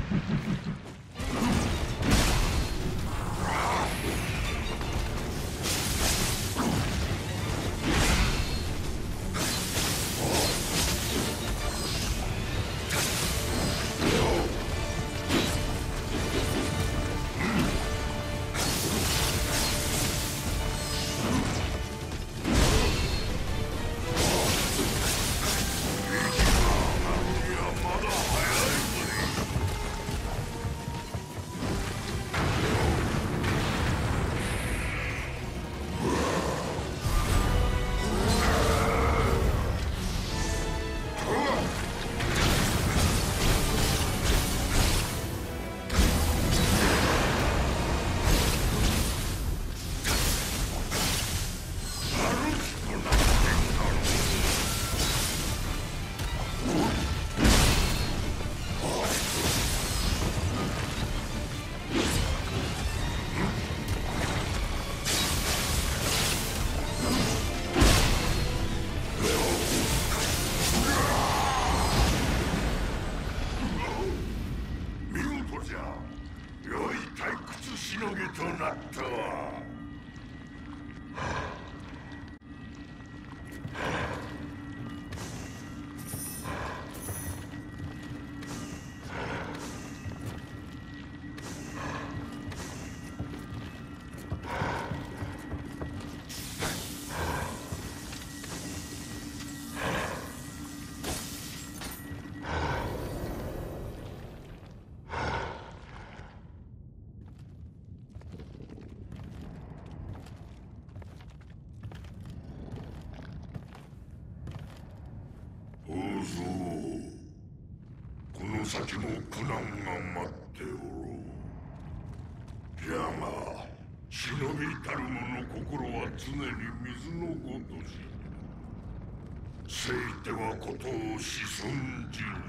この先も苦難が待っておろう。じゃが忍びたる者心は常に水のごとし、せいてはことをし損じるぞ。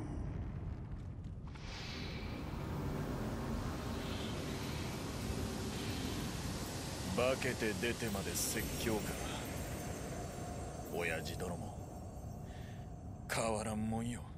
化けて出てまで説教か。親父殿も変わらんもんよ。